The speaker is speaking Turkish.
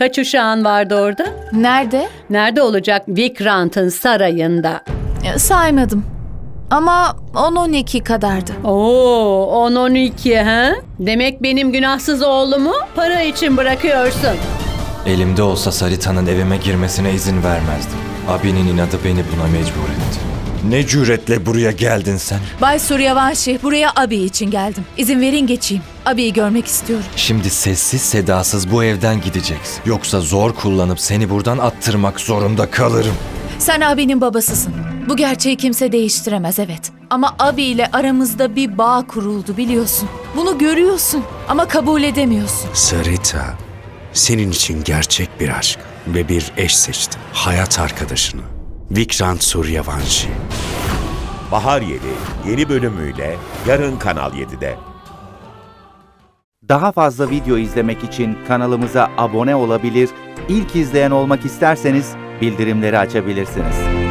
Kaç uşağın vardı orada? Nerede? Nerede olacak? Vikrant'ın sarayında. Saymadım. Ama 10-12 kadardı. Oo, 10-12 ha? Demek benim günahsız oğlumu para için bırakıyorsun. Elimde olsa Sarita'nın evime girmesine izin vermezdim. Abinin inadı beni buna mecbur etti. Ne cüretle buraya geldin sen? Bay Suryavanshi, buraya abi için geldim. İzin verin geçeyim. Abiyi görmek istiyorum. Şimdi sessiz sedasız bu evden gideceksin. Yoksa zor kullanıp seni buradan attırmak zorunda kalırım. Sen abinin babasısın. Bu gerçeği kimse değiştiremez, evet. Ama abiyle aramızda bir bağ kuruldu, biliyorsun. Bunu görüyorsun ama kabul edemiyorsun. Sarita, senin için gerçek bir aşk ve bir eş seçtim. Hayat arkadaşını. Vikrant Suryavanshi. Bahar yeni bölümüyle yarın Kanal 7'de. Daha fazla video izlemek için kanalımıza abone olabilir, ilk izleyen olmak isterseniz bildirimleri açabilirsiniz.